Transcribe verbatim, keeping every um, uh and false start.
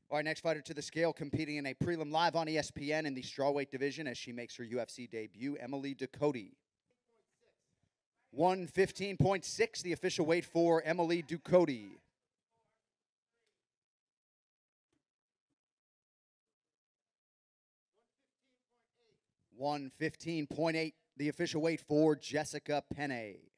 Our next fighter to the scale, competing in a prelim live on E S P N in the strawweight division as she makes her U F C debut, Emily Ducote. one fifteen point six, the official weight for Emily Ducote. one fifteen point eight, the official weight for Jessica Penne.